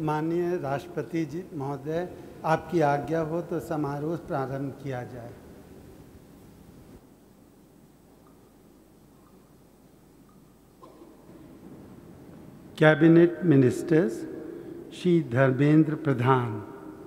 माननीय राष्ट्रपति जी महोदय, आपकी आज्ञा हो तो समारोह प्रारंभ किया जाए। कैबिनेट मिनिस्टर्स श्री धर्मेंद्र प्रधान,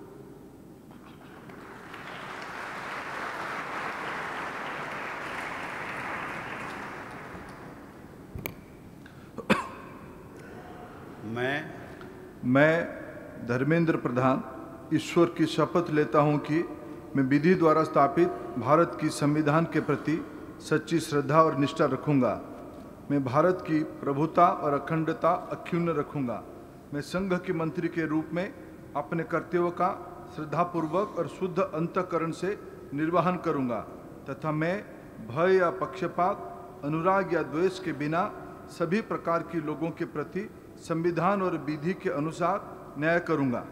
मैं धर्मेंद्र प्रधान ईश्वर की शपथ लेता हूं कि मैं विधि द्वारा स्थापित भारत की संविधान के प्रति सच्ची श्रद्धा और निष्ठा रखूंगा। मैं भारत की प्रभुता और अखंडता अक्षुण्ण रखूंगा। मैं संघ के मंत्री के रूप में अपने कर्तव्यों का श्रद्धापूर्वक और शुद्ध अंतःकरण से निर्वहन करूंगा तथा मैं भय या पक्षपात, अनुराग या द्वेष के बिना सभी प्रकार के लोगों के प्रति संविधान और विधि के अनुसार न्याय करूंगा।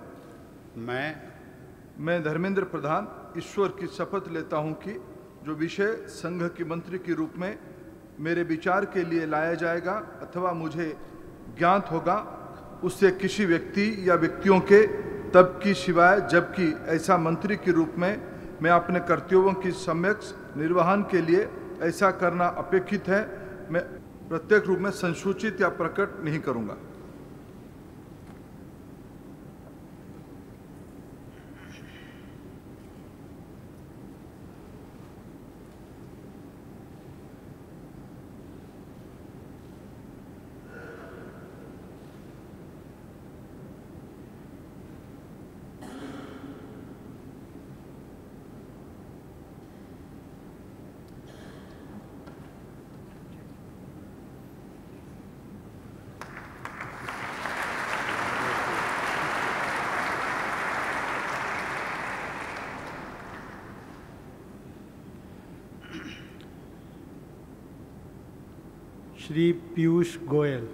मैं धर्मेंद्र प्रधान ईश्वर की शपथ लेता हूं कि जो विषय संघ के मंत्री के रूप में मेरे विचार के लिए लाया जाएगा अथवा मुझे ज्ञात होगा, उससे किसी व्यक्ति या व्यक्तियों के तब की सिवाय, जबकि ऐसा मंत्री के रूप में मैं अपने कर्तव्यों की सम्यक निर्वहन के लिए ऐसा करना अपेक्षित है, मैं प्रत्येक रूप में संसूचित या प्रकट नहीं करूंगा। श्री पीयूष गोयल,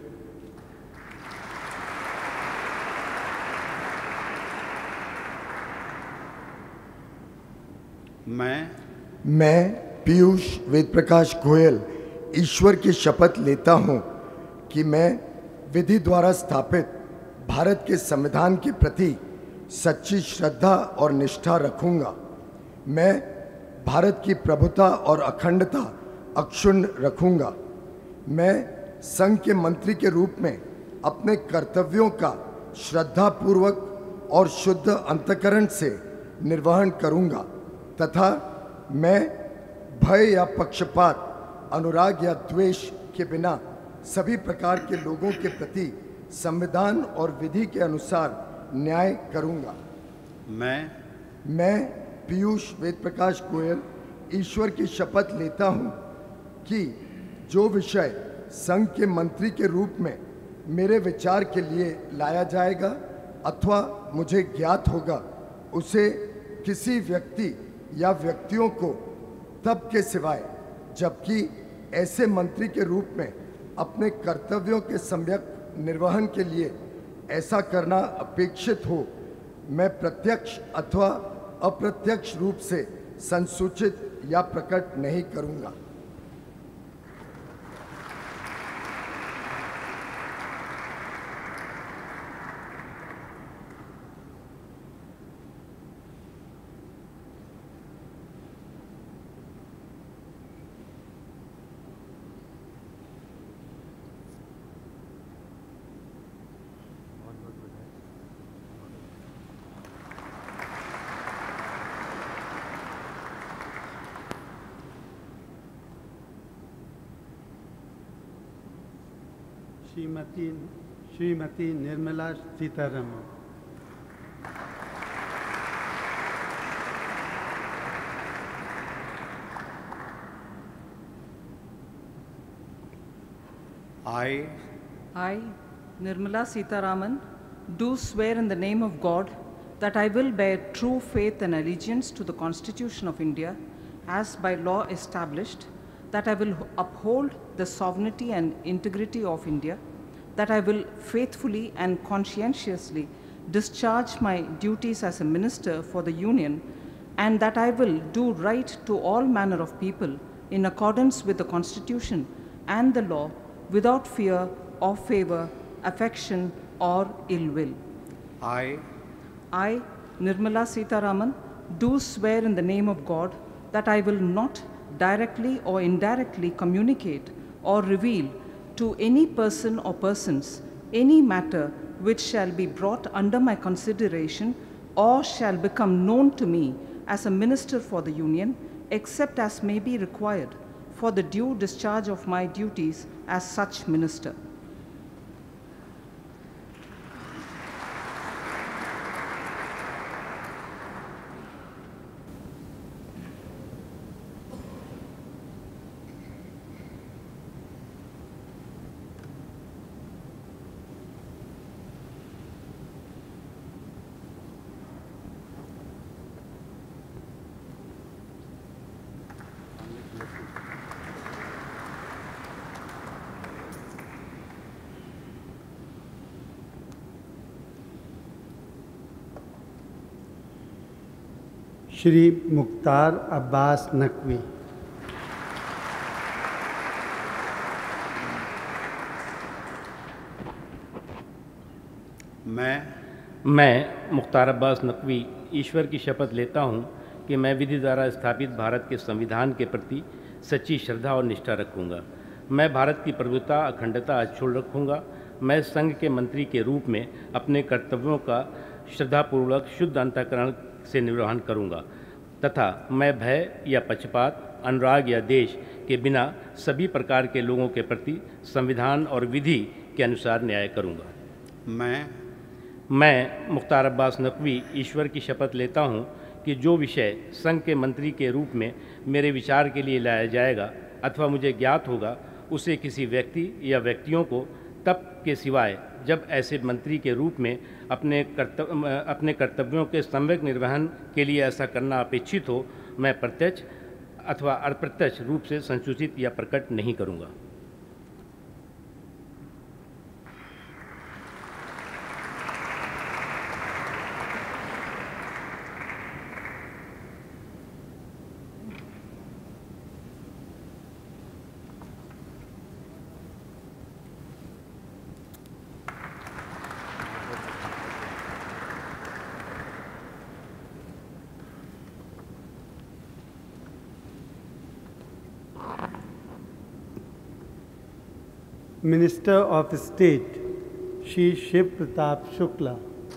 मैं पीयूष वेदप्रकाश गोयल ईश्वर की शपथ लेता हूं कि मैं विधि द्वारा स्थापित भारत के संविधान के प्रति सच्ची श्रद्धा और निष्ठा रखूंगा। मैं भारत की प्रभुता और अखंडता अक्षुण्ण रखूंगा। मैं संघ के मंत्री के रूप में अपने कर्तव्यों का श्रद्धापूर्वक और शुद्ध अंतःकरण से निर्वहन करूंगा तथा मैं भय या पक्षपात, अनुराग या द्वेष के बिना सभी प्रकार के लोगों के प्रति संविधान और विधि के अनुसार न्याय करूंगा। मैं पीयूष वेदप्रकाश गोयल ईश्वर की शपथ लेता हूं कि जो विषय संघ के मंत्री के रूप में मेरे विचार के लिए लाया जाएगा अथवा मुझे ज्ञात होगा, उसे किसी व्यक्ति या व्यक्तियों को तब के सिवाय, जबकि ऐसे मंत्री के रूप में अपने कर्तव्यों के सम्यक निर्वहन के लिए ऐसा करना अपेक्षित हो, मैं प्रत्यक्ष अथवा अप्रत्यक्ष रूप से संसूचित या प्रकट नहीं करूंगा। Shrimati Nirmala Sitharaman, I, Nirmala Sitharaman, do swear in the name of God that I will bear true faith and allegiance to the Constitution of India as by law established, that I will uphold the sovereignty and integrity of India, that I will faithfully and conscientiously discharge my duties as a minister for the Union, and that I will do right to all manner of people in accordance with the Constitution and the law, without fear or favor, affection or ill will. I, Nirmala Sitharaman, do swear in the name of God that I will not directly or indirectly communicate or reveal to any person or persons any matter which shall be brought under my consideration or shall become known to me as a minister for the Union, except as may be required for the due discharge of my duties as such minister. Shri Mukhtar Abbas Naqvi. मैं मुख्तार अब्बास नकवी ईश्वर की शपथ लेता हूँ कि मैं विधि द्वारा स्थापित भारत के संविधान के प्रति सच्ची श्रद्धा और निष्ठा रखूँगा। मैं भारत की प्रभुता अखंडता अक्षुण्ण रखूँगा। मैं संघ के मंत्री के रूप में अपने कर्तव्यों का श्रद्धापूर्वक शुद्ध अंतःकरण से निर्वहन करूँगा तथा मैं भय या पक्षपात, अनुराग या देश के बिना सभी प्रकार के लोगों के प्रति संविधान और विधि के अनुसार न्याय करूँगा। मैं मुख्तार अब्बास नकवी ईश्वर की शपथ लेता हूँ कि जो विषय संघ के मंत्री के रूप में मेरे विचार के लिए लाया जाएगा अथवा मुझे ज्ञात होगा, उसे किसी व्यक्ति या व्यक्तियों को तब के सिवाय जब ऐसे मंत्री के रूप में अपने कर्तव्यों के सम्यक निर्वहन के लिए ऐसा करना अपेक्षित हो, मैं प्रत्यक्ष अथवा अप्रत्यक्ष रूप से संसूचित या प्रकट नहीं करूँगा। Minister of state Shri Shiv Pratap Shukla.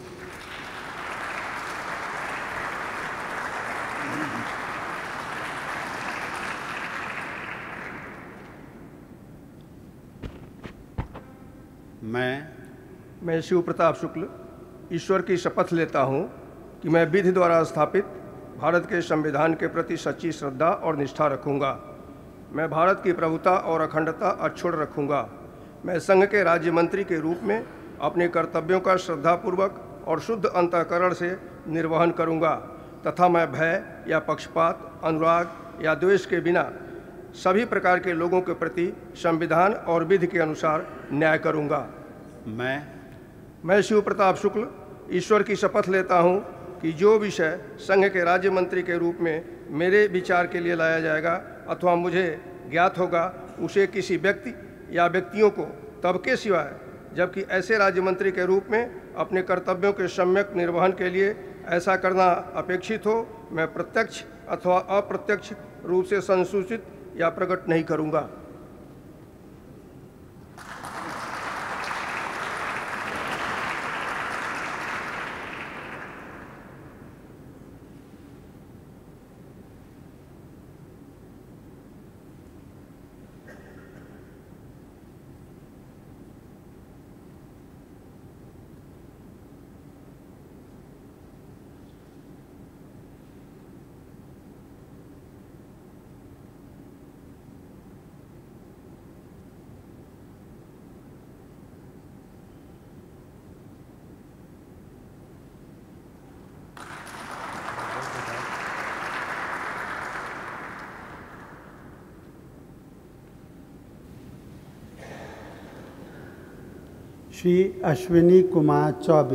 मैं शिव प्रताप शुक्ल ईश्वर की शपथ लेता हूँ कि मैं विधि द्वारा स्थापित भारत के संविधान के प्रति सच्ची श्रद्धा और निष्ठा रखूँगा। मैं भारत की प्रभुता और अखंडता अक्षुण्ण रखूँगा। मैं संघ के राज्य मंत्री के रूप में अपने कर्तव्यों का श्रद्धापूर्वक और शुद्ध अंतःकरण से निर्वहन करूँगा तथा मैं भय या पक्षपात, अनुराग या द्वेष के बिना सभी प्रकार के लोगों के प्रति संविधान और विधि के अनुसार न्याय करूँगा। मैं शिव प्रताप शुक्ल ईश्वर की शपथ लेता हूँ कि जो विषय संघ के राज्य मंत्री के रूप में मेरे विचार के लिए लाया जाएगा अथवा मुझे ज्ञात होगा, उसे किसी व्यक्ति या व्यक्तियों को तब के सिवाय जबकि ऐसे राज्य मंत्री के रूप में अपने कर्तव्यों के सम्यक निर्वहन के लिए ऐसा करना अपेक्षित हो, मैं प्रत्यक्ष अथवा अप्रत्यक्ष रूप से संसूचित या प्रकट नहीं करूँगा। श्री अश्विनी कुमार चौबे।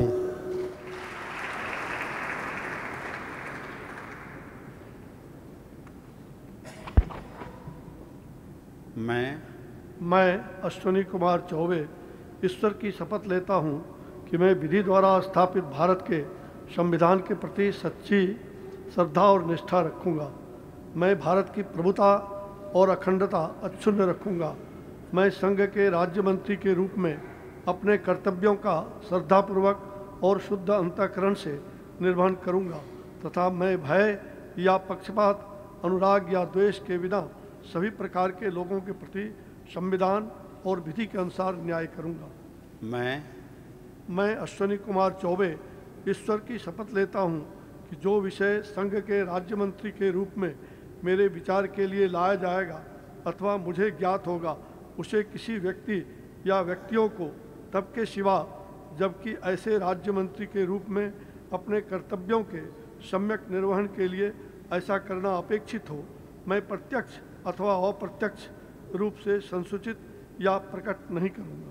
मैं अश्विनी कुमार चौबे ईश्वर की शपथ लेता हूँ कि मैं विधि द्वारा स्थापित भारत के संविधान के प्रति सच्ची श्रद्धा और निष्ठा रखूंगा। मैं भारत की प्रभुता और अखंडता अक्षुण्ण रखूंगा। मैं संघ के राज्य मंत्री के रूप में अपने कर्तव्यों का श्रद्धापूर्वक और शुद्ध अंतःकरण से निर्वहन करूंगा तथा मैं भय या पक्षपात, अनुराग या द्वेष के बिना सभी प्रकार के लोगों के प्रति संविधान और विधि के अनुसार न्याय करूंगा। मैं अश्विनी कुमार चौबे ईश्वर की शपथ लेता हूं कि जो विषय संघ के राज्य मंत्री के रूप में मेरे विचार के लिए लाया जाएगा अथवा मुझे ज्ञात होगा, उसे किसी व्यक्ति या व्यक्तियों को तब के सिवा जबकि ऐसे राज्य मंत्री के रूप में अपने कर्तव्यों के सम्यक निर्वहन के लिए ऐसा करना अपेक्षित हो, मैं प्रत्यक्ष अथवा अप्रत्यक्ष रूप से संसूचित या प्रकट नहीं करूँगा।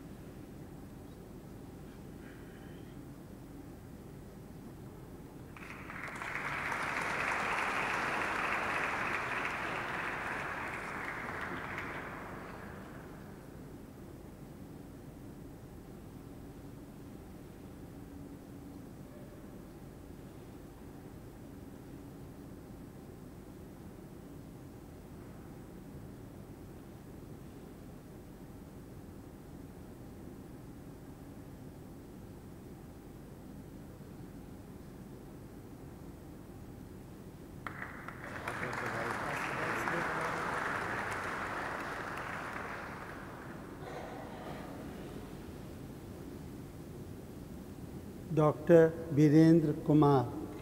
डॉक्टर वीरेंद्र कुमार।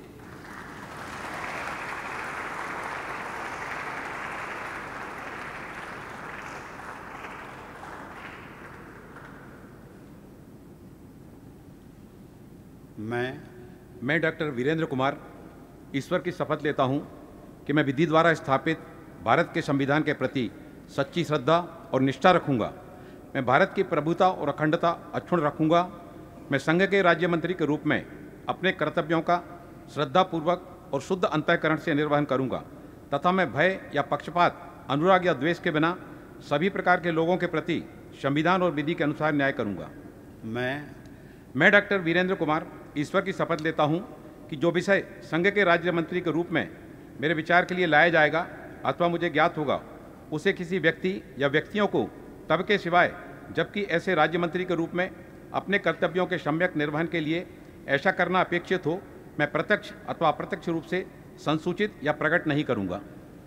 मैं डॉक्टर वीरेंद्र कुमार ईश्वर की शपथ लेता हूं कि मैं विधि द्वारा स्थापित भारत के संविधान के प्रति सच्ची श्रद्धा और निष्ठा रखूंगा। मैं भारत की प्रभुता और अखंडता अक्षुण्ण रखूंगा। मैं संघ के राज्य मंत्री के रूप में अपने कर्तव्यों का श्रद्धापूर्वक और शुद्ध अंतःकरण से निर्वहन करूंगा तथा मैं भय या पक्षपात, अनुराग या द्वेष के बिना सभी प्रकार के लोगों के प्रति संविधान और विधि के अनुसार न्याय करूंगा। मैं डॉक्टर वीरेंद्र कुमार ईश्वर की शपथ लेता हूं कि जो विषय संघ के राज्य मंत्री के रूप में मेरे विचार के लिए लाया जाएगा अथवा मुझे ज्ञात होगा, उसे किसी व्यक्ति या व्यक्तियों को तब के सिवाय जबकि ऐसे राज्य मंत्री के रूप में अपने कर्तव्यों के सम्यक निर्वहन के लिए ऐसा करना अपेक्षित हो, मैं प्रत्यक्ष अथवा अप्रत्यक्ष रूप से संसूचित या प्रकट नहीं करूंगा।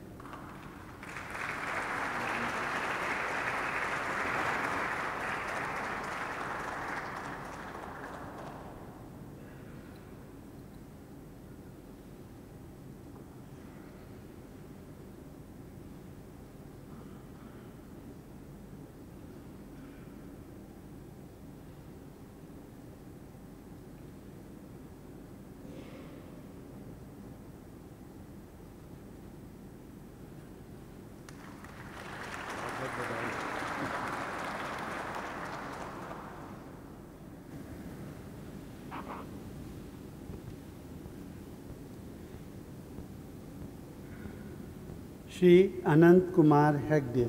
श्री अनंत कुमार हेगड़े।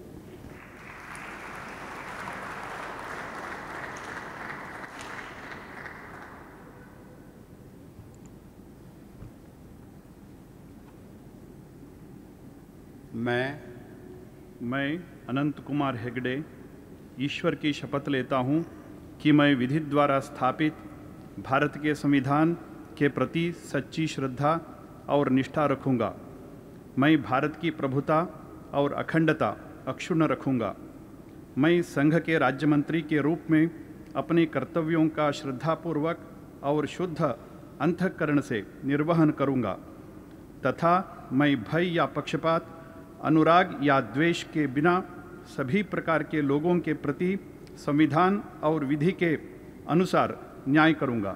मैं अनंत कुमार हेगड़े ईश्वर की शपथ लेता हूं कि मैं विधि द्वारा स्थापित भारत के संविधान के प्रति सच्ची श्रद्धा और निष्ठा रखूंगा। मैं भारत की प्रभुता और अखंडता अक्षुण्ण रखूंगा। मैं संघ के राज्य मंत्री के रूप में अपने कर्तव्यों का श्रद्धापूर्वक और शुद्ध अंतःकरण से निर्वहन करूंगा तथा मैं भय या पक्षपात, अनुराग या द्वेष के बिना सभी प्रकार के लोगों के प्रति संविधान और विधि के अनुसार न्याय करूंगा।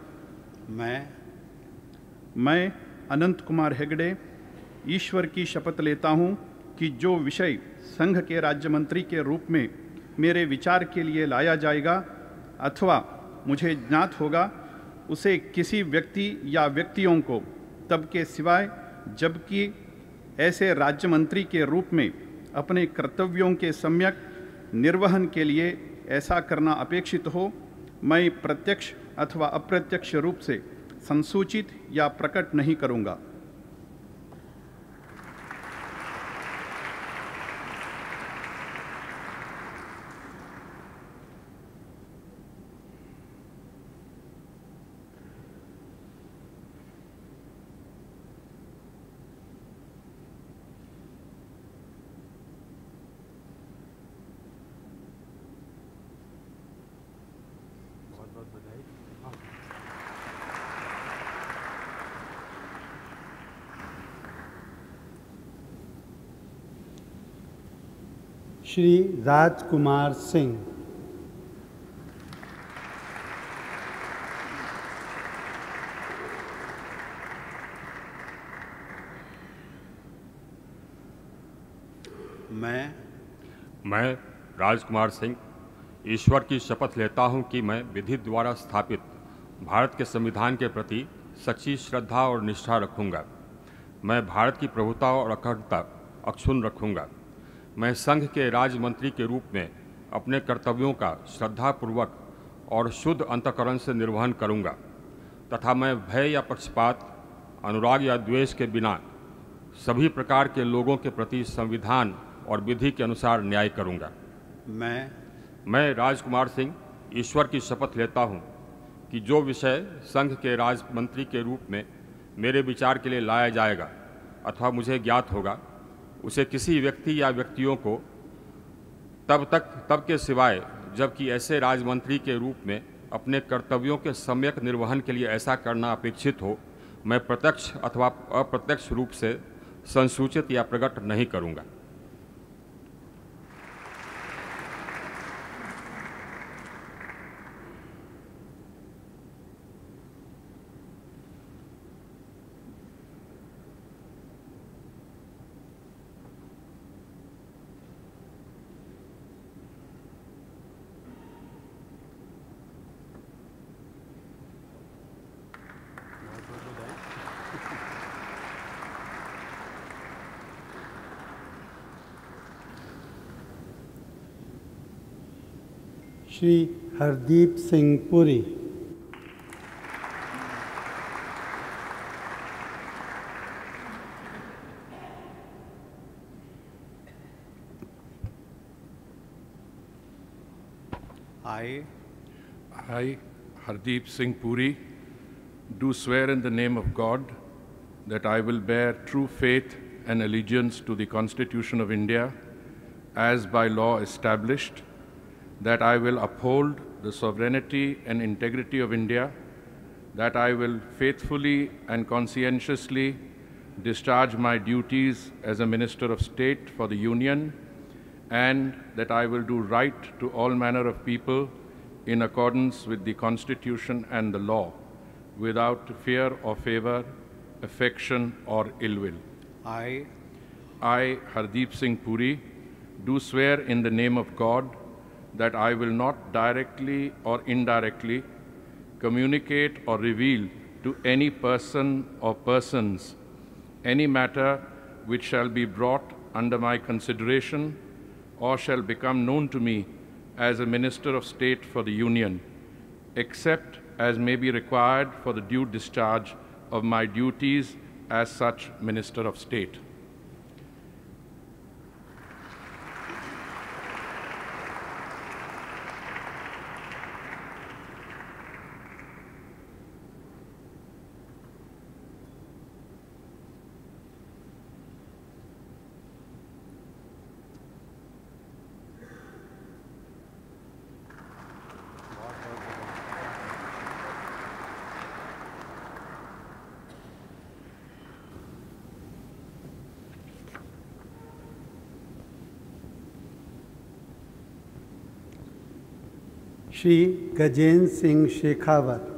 मैं अनंत कुमार हेगड़े ईश्वर की शपथ लेता हूं कि जो विषय संघ के राज्य मंत्री के रूप में मेरे विचार के लिए लाया जाएगा अथवा मुझे ज्ञात होगा, उसे किसी व्यक्ति या व्यक्तियों को तब के सिवाय जबकि ऐसे राज्य मंत्री के रूप में अपने कर्तव्यों के सम्यक निर्वहन के लिए ऐसा करना अपेक्षित हो, मैं प्रत्यक्ष अथवा अप्रत्यक्ष रूप से संसूचित या प्रकट नहीं करूँगा। श्री राजकुमार सिंह। मैं राजकुमार सिंह ईश्वर की शपथ लेता हूं कि मैं विधि द्वारा स्थापित भारत के संविधान के प्रति सच्ची श्रद्धा और निष्ठा रखूंगा। मैं भारत की प्रभुता और अखंडता अक्षुण्ण रखूंगा। मैं संघ के राज्य मंत्री के रूप में अपने कर्तव्यों का श्रद्धापूर्वक और शुद्ध अंतःकरण से निर्वहन करूंगा तथा मैं भय या पक्षपात, अनुराग या द्वेष के बिना सभी प्रकार के लोगों के प्रति संविधान और विधि के अनुसार न्याय करूंगा। मैं राजकुमार सिंह ईश्वर की शपथ लेता हूं कि जो विषय संघ के राज्य मंत्री के रूप में मेरे विचार के लिए लाया जाएगा अथवा मुझे ज्ञात होगा, उसे किसी व्यक्ति या व्यक्तियों को तब के सिवाय जबकि ऐसे राजमंत्री के रूप में अपने कर्तव्यों के सम्यक निर्वहन के लिए ऐसा करना अपेक्षित हो, मैं प्रत्यक्ष अथवा अप्रत्यक्ष रूप से संसूचित या प्रकट नहीं करूंगा। Shri Hardeep Singh Puri. I, Hardeep Singh Puri, do swear in the name of God that I will bear true faith and allegiance to the Constitution of India as by law established, that I will uphold the sovereignty and integrity of India, that I will faithfully and conscientiously discharge my duties as a Minister of State for the Union, and that I will do right to all manner of people in accordance with the Constitution and the law, without fear or favor, affection or ill will. I, Hardeep Singh Puri, do swear in the name of God that I will not directly or indirectly communicate or reveal to any person or persons any matter which shall be brought under my consideration or shall become known to me as a Minister of State for the Union, except as may be required for the due discharge of my duties as such Minister of State. Shri Gajendra Singh Shekhawat.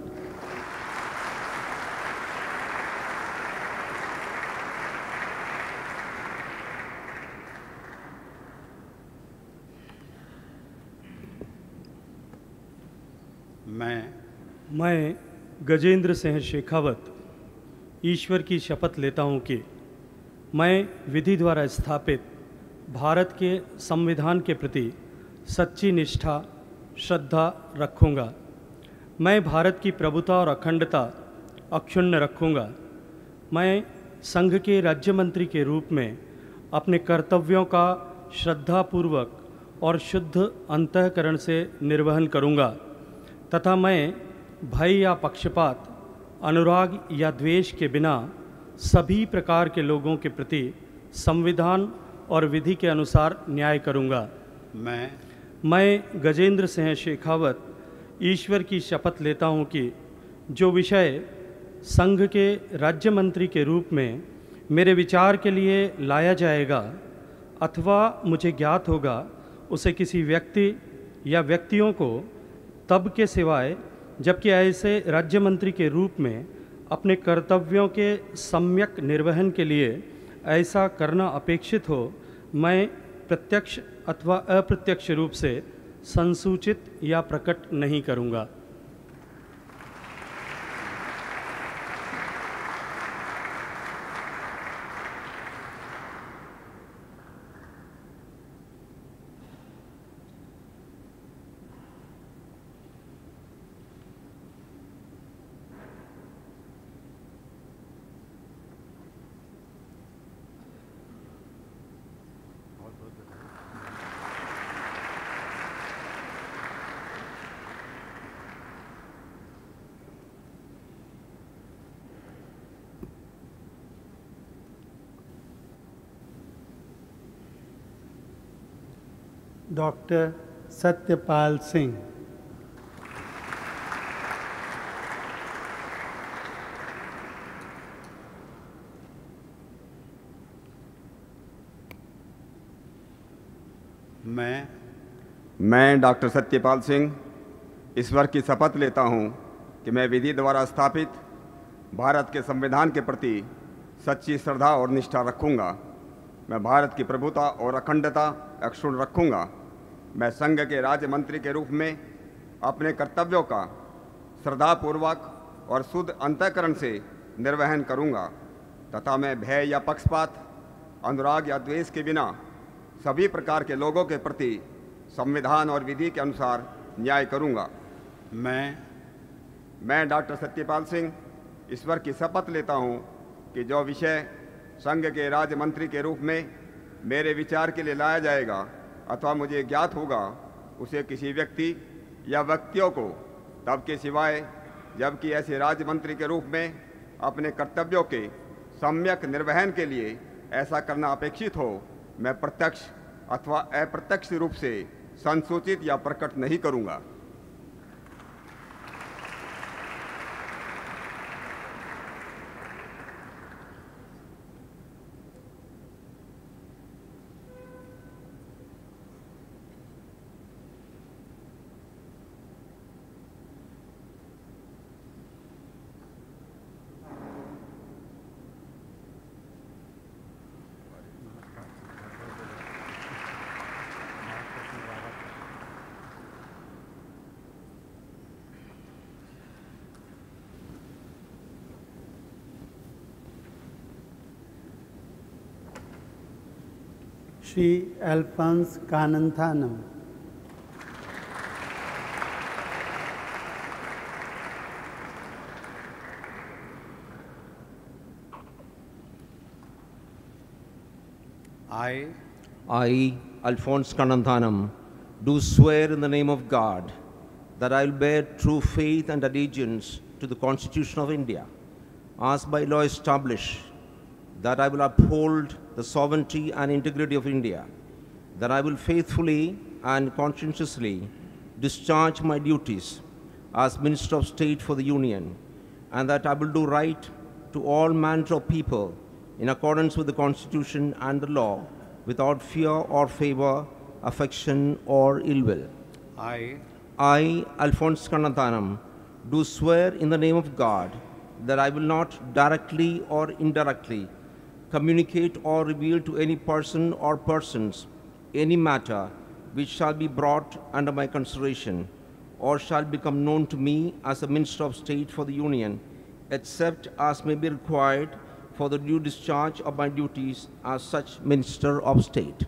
मैं गजेंद्र सिंह शेखावत ईश्वर की शपथ लेता हूं कि मैं विधि द्वारा स्थापित भारत के संविधान के प्रति सच्ची निष्ठा, श्रद्धा रखूंगा मैं भारत की प्रभुता और अखंडता अक्षुण्ण रखूँगा। मैं संघ के राज्य मंत्री के रूप में अपने कर्तव्यों का श्रद्धापूर्वक और शुद्ध अंतःकरण से निर्वहन करूँगा तथा मैं भय या पक्षपात, अनुराग या द्वेष के बिना सभी प्रकार के लोगों के प्रति संविधान और विधि के अनुसार न्याय करूँगा। मैं गजेंद्र सिंह शेखावत ईश्वर की शपथ लेता हूँ कि जो विषय संघ के राज्य मंत्री के रूप में मेरे विचार के लिए लाया जाएगा अथवा मुझे ज्ञात होगा, उसे किसी व्यक्ति या व्यक्तियों को तब के सिवाय जबकि ऐसे राज्य मंत्री के रूप में अपने कर्तव्यों के सम्यक निर्वहन के लिए ऐसा करना अपेक्षित हो, मैं प्रत्यक्ष अथवा अप्रत्यक्ष रूप से संसूचित या प्रकट नहीं करूँगा। डॉक्टर सत्यपाल सिंह। मैं डॉक्टर सत्यपाल सिंह ईश्वर की शपथ लेता हूँ कि मैं विधि द्वारा स्थापित भारत के संविधान के प्रति सच्ची श्रद्धा और निष्ठा रखूँगा। मैं भारत की प्रभुता और अखंडता अक्षुण्ण रखूँगा। मैं संघ के राज्य मंत्री के रूप में अपने कर्तव्यों का श्रद्धापूर्वक और शुद्ध अंतःकरण से निर्वहन करूँगा तथा मैं भय या पक्षपात, अनुराग या द्वेष के बिना सभी प्रकार के लोगों के प्रति संविधान और विधि के अनुसार न्याय करूँगा। मैं डॉक्टर सत्यपाल सिंह ईश्वर की शपथ लेता हूँ कि जो विषय संघ के राज्य मंत्री के रूप में मेरे विचार के लिए लाया जाएगा अथवा मुझे ज्ञात होगा, उसे किसी व्यक्ति या व्यक्तियों को तब के सिवाय जबकि ऐसे राज्य मंत्री के रूप में अपने कर्तव्यों के सम्यक निर्वहन के लिए ऐसा करना अपेक्षित हो, मैं प्रत्यक्ष अथवा अप्रत्यक्ष रूप से संसूचित या प्रकट नहीं करूँगा। Shri Alphons कानंथानम। I, Alphonse Kananthanam, do swear in the name of God that I will bear true faith and allegiance to the Constitution of India, as by law established, that I will uphold the sovereignty and integrity of India, that I will faithfully and conscientiously discharge my duties as Minister of State for the Union, and that I will do right to all manner of people in accordance with the Constitution and the law, without fear or favor, affection or ill will. I, Alphonse Kananthanam, do swear in the name of God that I will not directly or indirectly communicate or reveal to any person or persons any matter which shall be brought under my consideration or shall become known to me as a Minister of State for the Union, except as may be required for the due discharge of my duties as such Minister of State.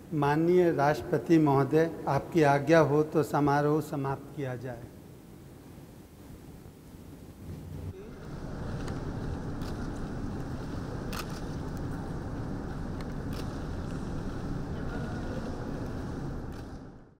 माननीय राष्ट्रपति महोदय, आपकी आज्ञा हो तो समारोह समाप्त किया जाए।